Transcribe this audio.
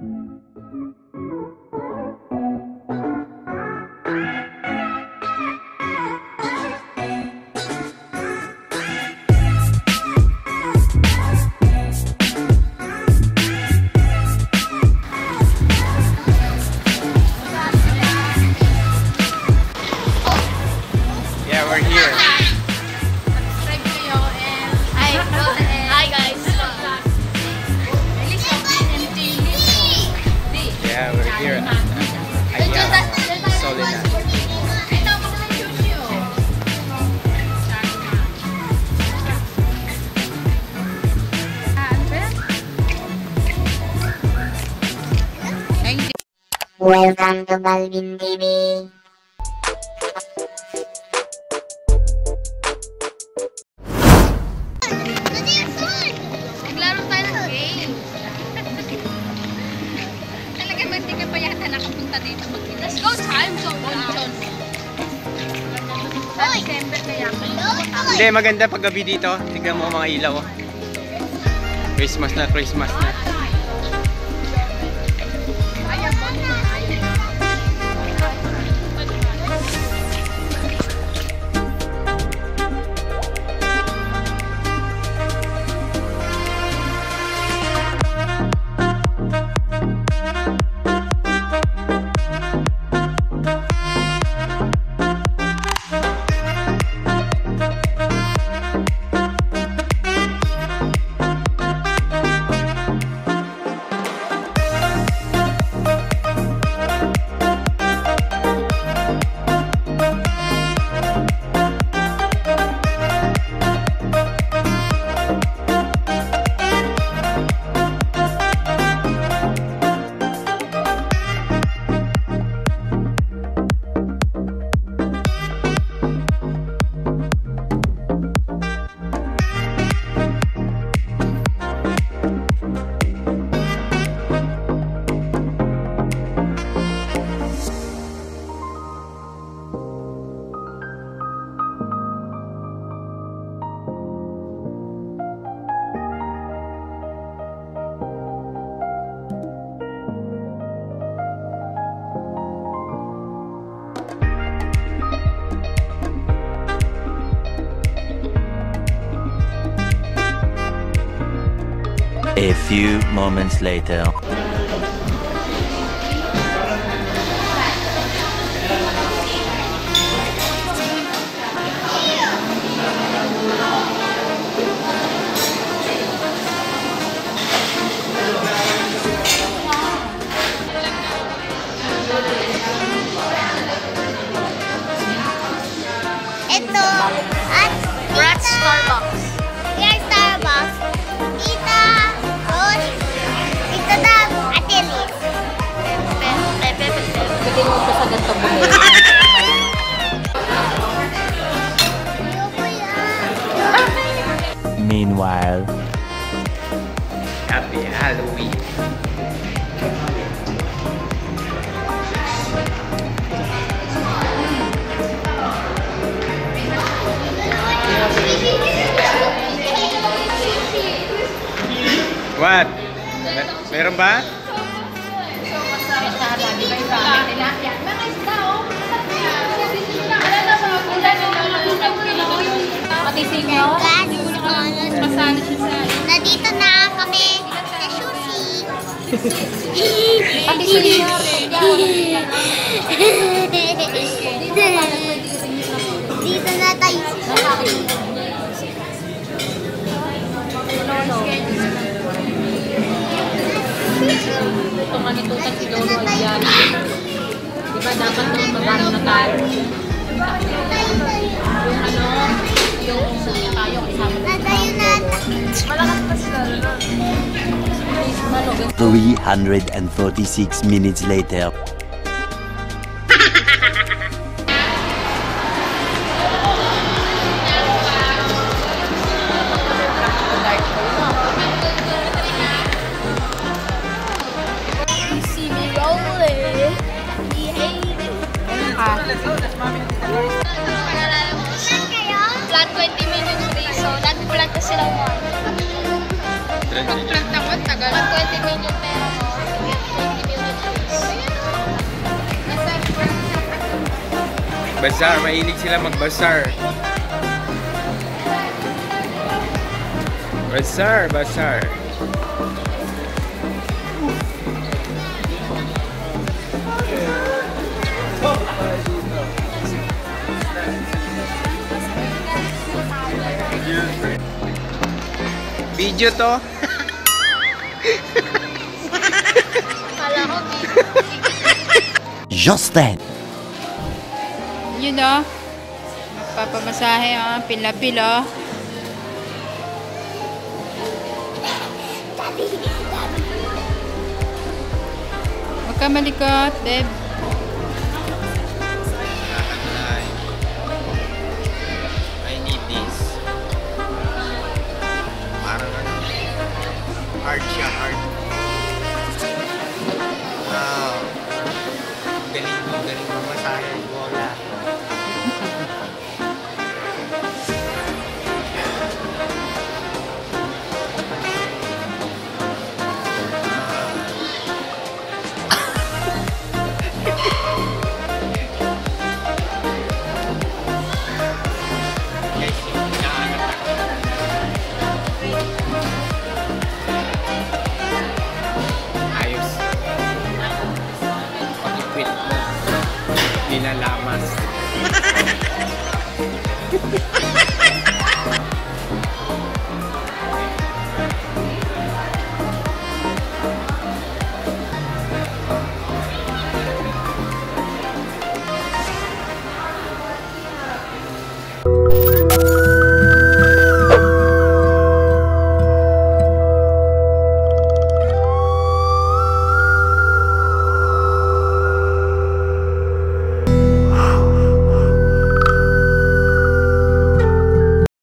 Yeah, we're here at Ayala, Solenad. Welcome to Balvin TV. Naglaro tayo ng game. Talagang hindi ka pa yata nakapunta dito mag-kita. Let's go time zone down. Sa December kaya Hindi, maganda pag gabi dito. Tignan mo mga ilaw. Christmas na, Christmas na. A few moments later. Ito at we're at Starbucks. We are Starbucks. Tita Rose, Tita Dab, Ate Liz. Pwede mo pa sa ganito bumili. Meanwhile, Happy Halloween. What? Meron ba? Nandito na kami sa sushi. Dito na tayo sa sushi. Ito nga nitutan si Lolo Ayala. Diba dapat naman mag-ano na tayo? Yung umuwi tayo kasama na Natayo na. malakas pa sila nun. 346 minutes later. Flat 20 minutes free, so nag-flat na sila 1. Pag-flat naman, tagal. 20 minutes pero Bazaar, mahilig sila mag-bazaar. Bazaar, bazaar. Video to. Kala ko, Just then, Yun o. Magpapamasahe o. Pila-pila. Huwag ka malikot, Deb. I need this. Parang hard siya, hard. Wow. Galing mo masahe. Bola. Ayos. Pag-quit mo, nilalamas.